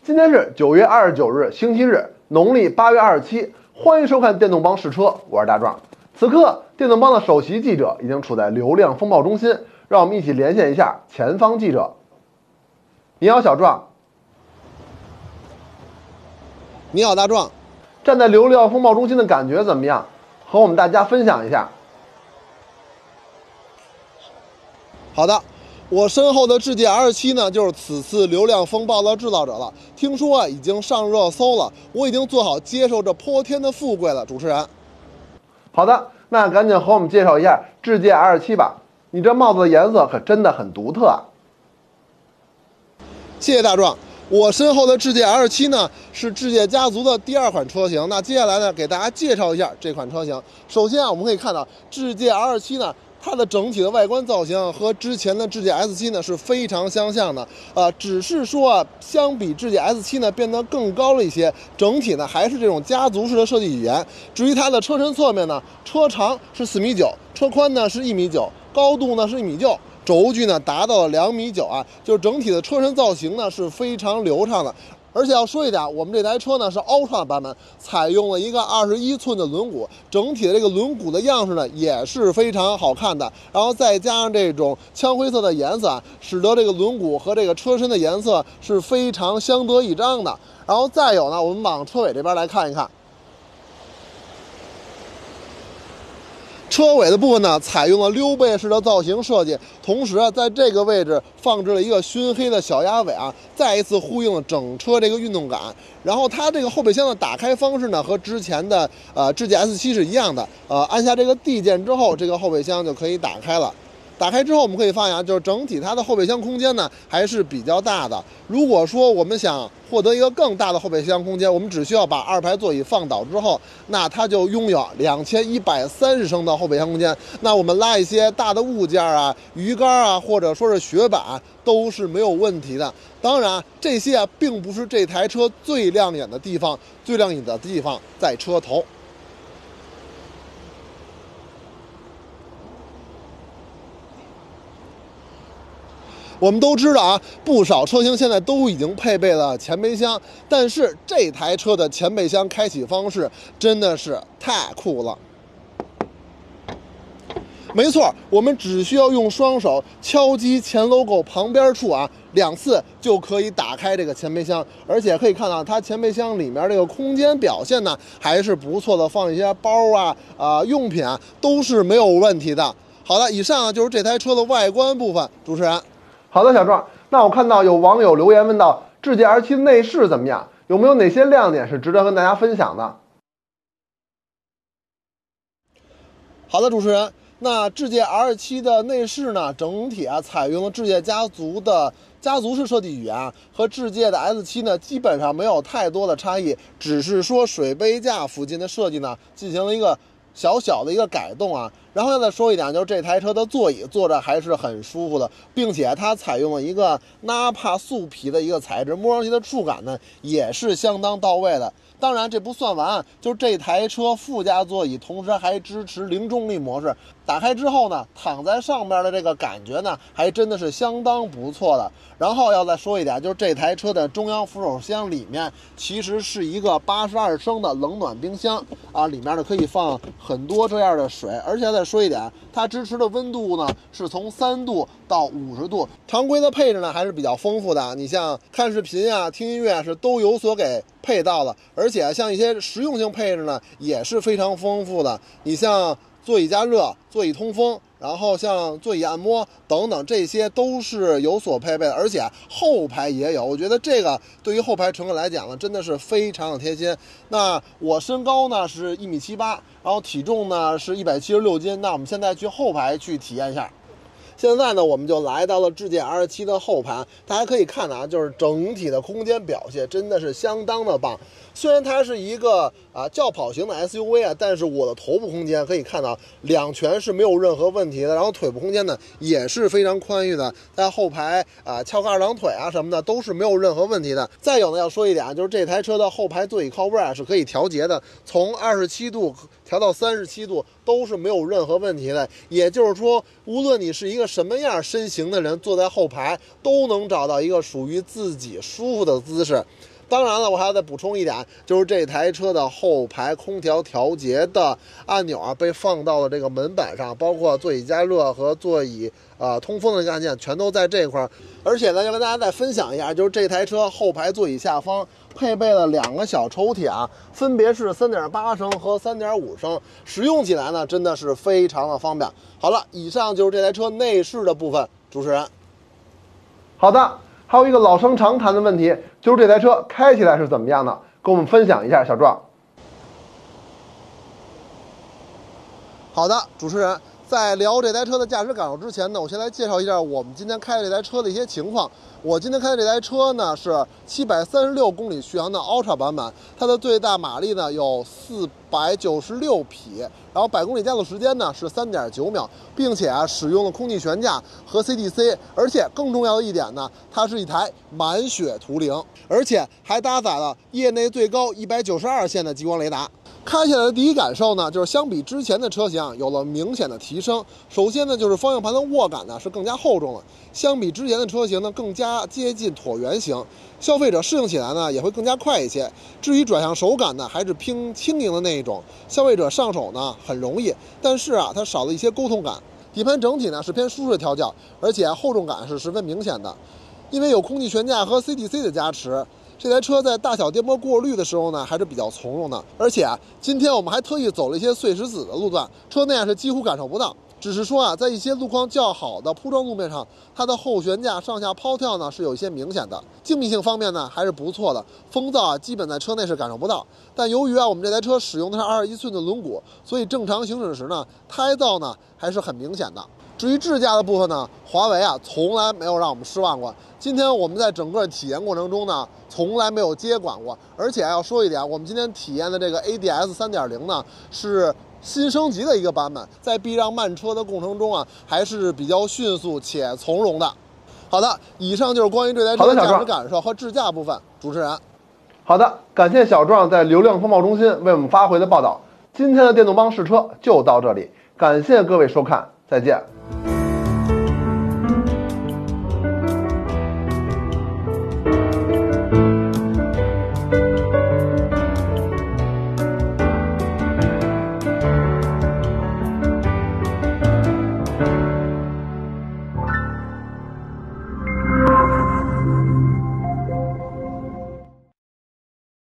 今天是9月29日，星期日，农历8月27。欢迎收看电动帮试车，我是大壮。此刻，电动帮的首席记者已经处在流量风暴中心，让我们一起连线一下前方记者。你好，小壮。 你好，大壮。 站在流量风暴中心的感觉怎么样？和我们大家分享一下。 好的。我身后的智界 R7呢，就是此次流量风暴的制造者了。听说啊，已经上热搜了，我已经做好接受这泼天的富贵了。主持人， 好的，那赶紧和我们介绍一下智界 R7吧。你这帽子的颜色可真的很独特啊！ 谢谢大壮。我身后的智界 R7呢，是智界家族的第2款车型。那接下来呢，给大家介绍一下这款车型。首先啊，我们可以看到智界 R7呢。它的整体的外观造型和之前的智界 S7呢是非常相像的，只是说啊，相比智界 S7呢变得更高了一些，整体呢还是这种家族式的设计语言。至于它的车身侧面呢，车长是4.9米，车宽呢是1.9米，高度呢是1.6米，轴距呢达到了2.9米啊，就是整体的车身造型呢是非常流畅的。而且要说一点，我们这台车呢是Ultra版本，采用了一个21寸的轮毂，整体的这个轮毂的样式呢也是非常好看的。然后再加上这种枪灰色的颜色啊，使得这个轮毂和这个车身的颜色是非常相得益彰的。然后再有呢，我们往车尾这边来看一看。车尾的部分呢，采用了溜背式的造型设计，同时啊，在这个位置放置了一个熏黑的小鸭尾啊，再一次呼应了整车这个运动感。然后它这个后备箱的打开方式呢，和之前的智界 S7是一样的，按下这个 D 键之后，这个后备箱就可以打开了。打开之后，我们可以发现啊，就是整体它的后备箱空间呢还是比较大的。如果说我们想获得一个更大的后备箱空间，我们只需要把2排座椅放倒之后，那它就拥有2130升的后备箱空间。那我们拉一些大的物件啊、鱼竿啊，或者说是雪板，都是没有问题的。当然，这些啊并不是这台车最亮眼的地方，最亮眼的地方在车头。我们都知道啊，不少车型现在都已经配备了前备箱，但是这台车的前备箱开启方式真的是太酷了。没错，我们只需要用双手敲击前 logo 旁边处啊2次就可以打开这个前备箱，而且可以看到它前备箱里面这个空间表现呢还是不错的，放一些包啊、用品啊都是没有问题的。好的，以上呢就是这台车的外观部分。主持人。 好的，小壮。那我看到有网友留言问到，智界 R7 内饰怎么样？有没有哪些亮点是值得跟大家分享的？ 好的，主持人。那智界 R7 的内饰呢，整体啊采用了智界家族的家族式设计语言啊，和智界的 S7呢基本上没有太多的差异，只是说水杯架附近的设计呢进行了一个小小的一个改动啊。然后再说一点，就是这台车的座椅坐着还是很舒服的，并且它采用了一个纳帕素皮的一个材质，摸上去的触感呢也是相当到位的。当然这不算完，就是这台车副驾座椅同时还支持零重力模式，打开之后呢，躺在上面的这个感觉呢还真的是相当不错的。然后要再说一点，就是这台车的中央扶手箱里面其实是一个82升的冷暖冰箱啊，里面呢可以放很多这样的水。而且再说一点，它支持的温度呢是从3度到50度。常规的配置呢还是比较丰富的，你像看视频啊、听音乐是都有所给配到了，而且像一些实用性配置呢也是非常丰富的。你像座椅加热、座椅通风，然后像座椅按摩等等，这些都是有所配备的，而且后排也有。我觉得这个对于后排乘客来讲呢，真的是非常的贴心。那我身高呢是1.78米，然后体重呢是176斤。那我们现在去后排去体验一下。现在呢，我们就来到了智界 R7 的后排，大家可以看到就是整体的空间表现真的是相当的棒。虽然它是一个轿跑型的 SUV 啊，但是我的头部空间可以看到2拳是没有任何问题的，然后腿部空间呢也是非常宽裕的，在后排翘个2郎腿啊什么的都是没有任何问题的。再有呢，要说一点，就是这台车的后排座椅靠背是可以调节的，从27度调到37度都是没有任何问题的。也就是说，无论你是一个什么样身形的人，坐在后排都能找到一个属于自己舒服的姿势。 当然了，我还要再补充一点，就是这台车的后排空调调节的按钮啊，被放到了这个门板上，包括座椅加热和座椅通风的按键全都在这块。而且呢，要跟大家再分享一下，就是这台车后排座椅下方配备了2个小抽屉啊，分别是3.8升和3.5升，使用起来呢真的是非常的方便。好了，以上就是这台车内饰的部分，主持人。 好的，还有一个老生常谈的问题，就是这台车开起来是怎么样的？跟我们分享一下，小壮。 好的，主持人。在聊这台车的驾驶感受之前呢，我先来介绍一下我们今天开的这台车的一些情况。我今天开的这台车呢是736公里续航的 Ultra 版本，它的最大马力呢有496匹，然后100公里加速时间呢是3.9秒，并且使用了空气悬架和 CDC， 而且更重要的一点呢，它是一台满血图灵，而且还搭载了业内最高192线的激光雷达。开起来的第一感受呢，就是相比之前的车型有了明显的提升。首先呢，就是方向盘的握感呢是更加厚重了，相比之前的车型呢更加接近椭圆形，消费者适应起来呢也会更加快一些。至于转向手感呢，还是偏轻盈的那一种，消费者上手呢很容易，但是它少了一些沟通感。底盘整体呢是偏舒适调教，而且厚重感是十分明显的，因为有空气悬架和 CDC 的加持。这台车在大小颠簸过滤的时候呢，还是比较从容的。而且今天我们还特意走了一些碎石子的路段，车内是几乎感受不到。只是说在一些路况较好的铺装路面上，它的后悬架上下抛跳呢是有一些明显的。静谧性方面呢还是不错的，风噪基本在车内是感受不到。但由于我们这台车使用的是21寸的轮毂，所以正常行驶时呢，胎噪呢还是很明显的。至于智驾的部分呢，华为从来没有让我们失望过。今天我们在整个体验过程中呢，从来没有接管过。而且要说一点，我们今天体验的这个 ADS 3.0呢，是新升级的一个版本，在避让慢车的过程中还是比较迅速且从容的。好的，以上就是关于这台车的驾驶感受和智驾部分。主持人， 好的，感谢小壮在流量风暴中心为我们发回的报道。今天的电动帮试车就到这里，感谢各位收看，再见。